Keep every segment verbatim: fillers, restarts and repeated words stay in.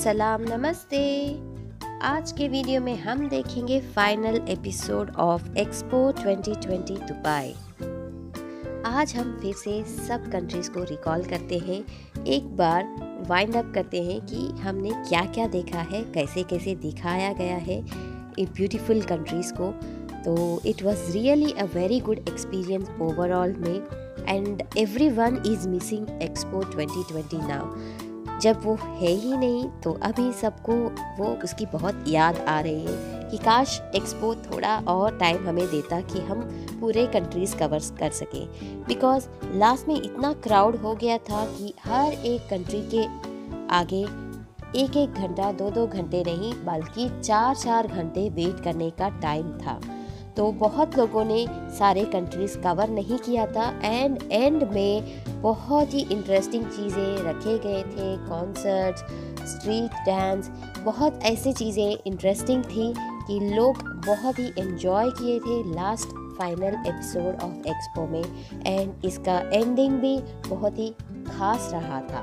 सलाम, नमस्ते। आज के वीडियो में हम देखेंगे final episode of Expo twenty twenty Dubai. आज हम फिर से सब कंट्रीज़ को रिकॉल करते हैं, एक बार वाइंड अप करते हैं कि हमने क्या क्या देखा है, कैसे कैसे दिखाया गया है इन ब्यूटीफुल कंट्रीज़ को। तो it was really a very good experience overall में, and everyone is missing Expo twenty twenty now. जब वो है ही नहीं तो अभी सबको वो उसकी बहुत याद आ रही है कि काश एक्सपो थोड़ा और टाइम हमें देता कि हम पूरे कंट्रीज़ कवर कर सकें, बिकॉज़ लास्ट में इतना क्राउड हो गया था कि हर एक कंट्री के आगे एक एक घंटा दो दो घंटे नहीं बल्कि चार चार घंटे वेट करने का टाइम था। तो बहुत लोगों ने सारे कंट्रीज़ कवर नहीं किया था, एंड एंड में बहुत ही इंटरेस्टिंग चीज़ें रखे गए थे, कॉन्सर्ट्स, स्ट्रीट डांस, बहुत ऐसी चीज़ें इंटरेस्टिंग थी कि लोग बहुत ही एंजॉय किए थे last final episode of Expo में, एंड इसका एंडिंग भी बहुत ही खास रहा था।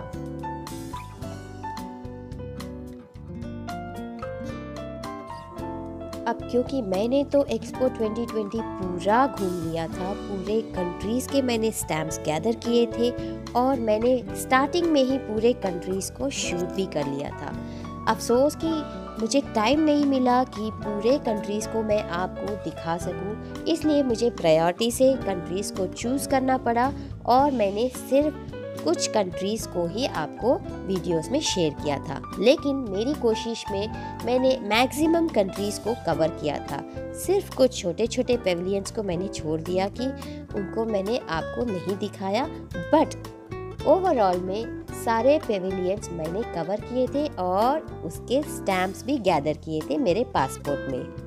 अब क्योंकि मैंने तो एक्सपो ट्वेंटी ट्वेंटी पूरा घूम लिया था, पूरे कंट्रीज़ के मैंने स्टैम्प्स गैदर किए थे और मैंने स्टार्टिंग में ही पूरे कंट्रीज़ को शूट भी कर लिया था। अफसोस कि मुझे टाइम नहीं मिला कि पूरे कंट्रीज़ को मैं आपको दिखा सकूं, इसलिए मुझे प्रायोरिटी से कंट्रीज़ को चूज़ करना पड़ा और मैंने सिर्फ कुछ कंट्रीज़ को ही आपको वीडियोस में शेयर किया था। लेकिन मेरी कोशिश में मैंने मैक्सिमम कंट्रीज़ को कवर किया था। सिर्फ कुछ छोटे छोटे पेविलियंस को मैंने छोड़ दिया कि उनको मैंने आपको नहीं दिखाया, बट ओवरऑल में सारे पेविलियंस मैंने कवर किए थे और उसके स्टैम्प्स भी गैदर किए थे मेरे पासपोर्ट में।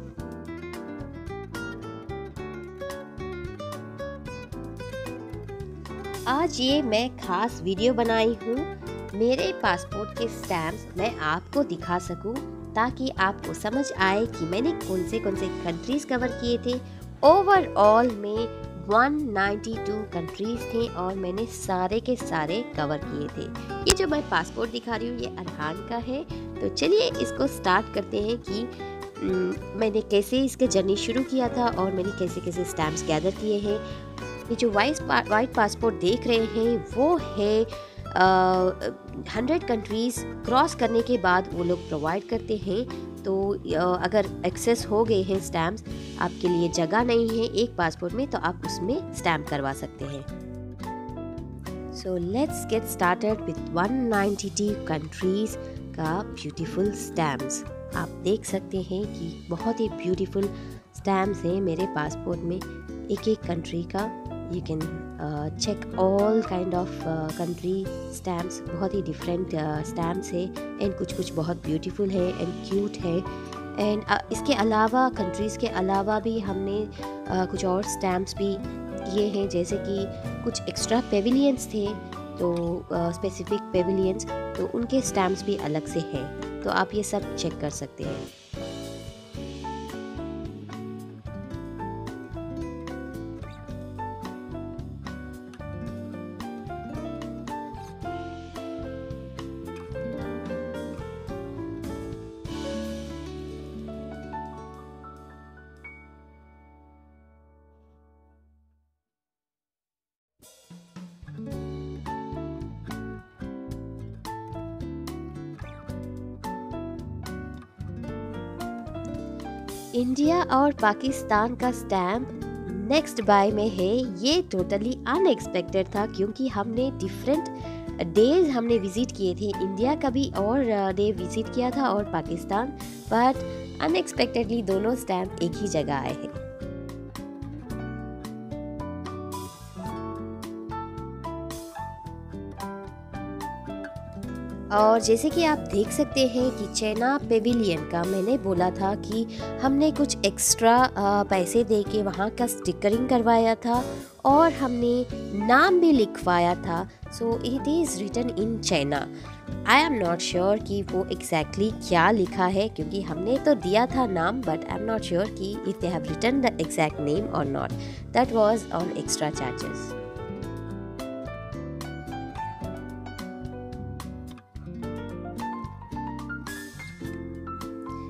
आज ये मैं खास वीडियो बनाई हूँ मेरे पासपोर्ट के स्टैम्प्स मैं आपको दिखा सकूँ, ताकि आपको समझ आए कि मैंने कौन से कौन से कंट्रीज़ कवर किए थे। ओवरऑल में एक सौ बानवे कंट्रीज़ थे और मैंने सारे के सारे कवर किए थे। ये जो मैं पासपोर्ट दिखा रही हूँ ये अरहान का है। तो चलिए इसको स्टार्ट करते हैं कि मैंने कैसे इसके जर्नी शुरू किया था और मैंने कैसे कैसे स्टैम्प्स गैदर किए हैं। ये जो वाइट वाइट पासपोर्ट देख रहे हैं वो है हंड्रेड कंट्रीज़ क्रॉस करने के बाद वो लोग प्रोवाइड करते हैं। तो आ, अगर एक्सेस हो गए हैं स्टैम्प्स, आपके लिए जगह नहीं है एक पासपोर्ट में, तो आप उसमें स्टैम्प करवा सकते हैं। So let's get started with एक सौ बानवे कंट्रीज़ का ब्यूटीफुल स्टैम्प्स। आप देख सकते हैं कि बहुत ही ब्यूटीफुल स्टैम्प्स हैं मेरे पासपोर्ट में, एक एक कंट्री का। You can uh, check all kind of uh, country stamps, बहुत ही different uh, stamps है, and कुछ कुछ बहुत beautiful है and cute है। and uh, इसके अलावा कंट्रीज़ के अलावा भी हमने uh, कुछ और stamps भी किए हैं, जैसे कि कुछ extra pavilions थे, तो स्पेसिफिक uh, pavilions, तो उनके stamps भी अलग से हैं, तो आप ये सब चेक कर सकते हैं। इंडिया और पाकिस्तान का स्टैम्प नेक्स्ट बाय में है। ये टोटली अनएक्सपेक्टेड था, क्योंकि हमने डिफरेंट डेज हमने विज़िट किए थे। इंडिया का भी और डे विज़िट किया था और पाकिस्तान, बट अनएक्सपेक्टेडली दोनों स्टैम्प एक ही जगह आए हैं। और जैसे कि आप देख सकते हैं कि चाइना पेविलियन का मैंने बोला था कि हमने कुछ एक्स्ट्रा पैसे दे के वहाँ का स्टिकरिंग करवाया था और हमने नाम भी लिखवाया था। So it is written in China. I am not sure कि वो एग्जैक्टली क्या लिखा है, क्योंकि हमने तो दिया था नाम, but I am not sure कि if they have written the exact name और not. That was on extra charges.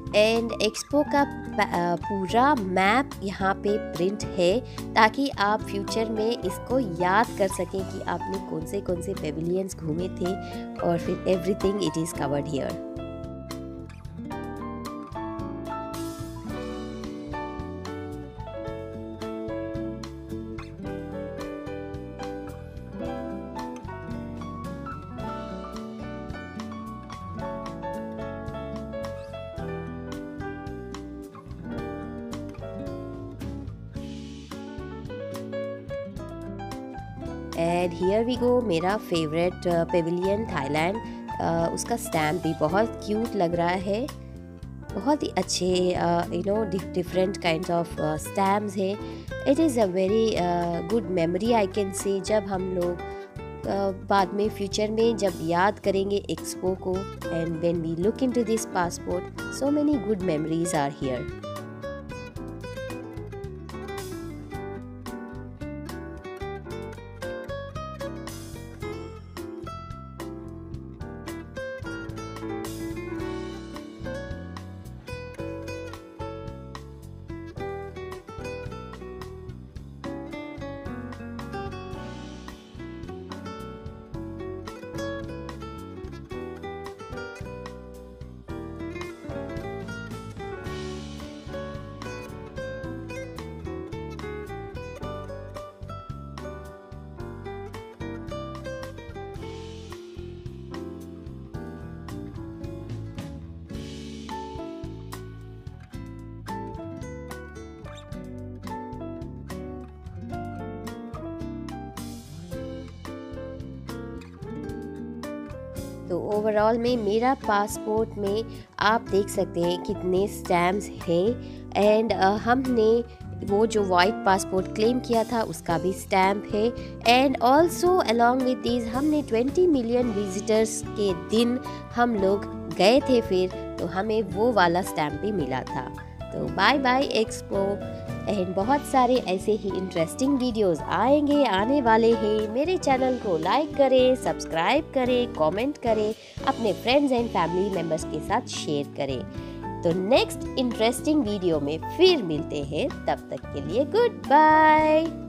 And Expo का पूरा मैप यहाँ पे प्रिंट है ताकि आप फ्यूचर में इसको याद कर सकें कि आपने कौन से कौन से पेविलियंस घूमे थे और फिर everything it is covered here. And here we go, मेरा फेवरेट पेविलियन थाईलैंड, उसका स्टैम्प भी बहुत क्यूट लग रहा है। बहुत ही अच्छे you know different kind of stamps है। It is a very good memory I can say, जब हम लोग uh, बाद में फ्यूचर में जब याद करेंगे एक्सपो को, and when we look into this passport, so many good memories are here. तो ओवरऑल में मेरा पासपोर्ट में आप देख सकते हैं कितने स्टैम्प्स हैं। एंड uh, हमने वो जो वाइट पासपोर्ट क्लेम किया था उसका भी स्टैम्प है। And also along with this हमने ट्वेंटी मिलियन विजिटर्स के दिन हम लोग गए थे फिर, तो हमें वो वाला स्टैम्प भी मिला था। तो बाय बाय एक्सपो। एंड बहुत सारे ऐसे ही इंटरेस्टिंग वीडियोस आएंगे, आने वाले हैं। मेरे चैनल को लाइक करें, सब्सक्राइब करें, कमेंट करें, अपने फ्रेंड्स एंड फैमिली मेम्बर्स के साथ शेयर करें। तो नेक्स्ट इंटरेस्टिंग वीडियो में फिर मिलते हैं, तब तक के लिए गुड बाय।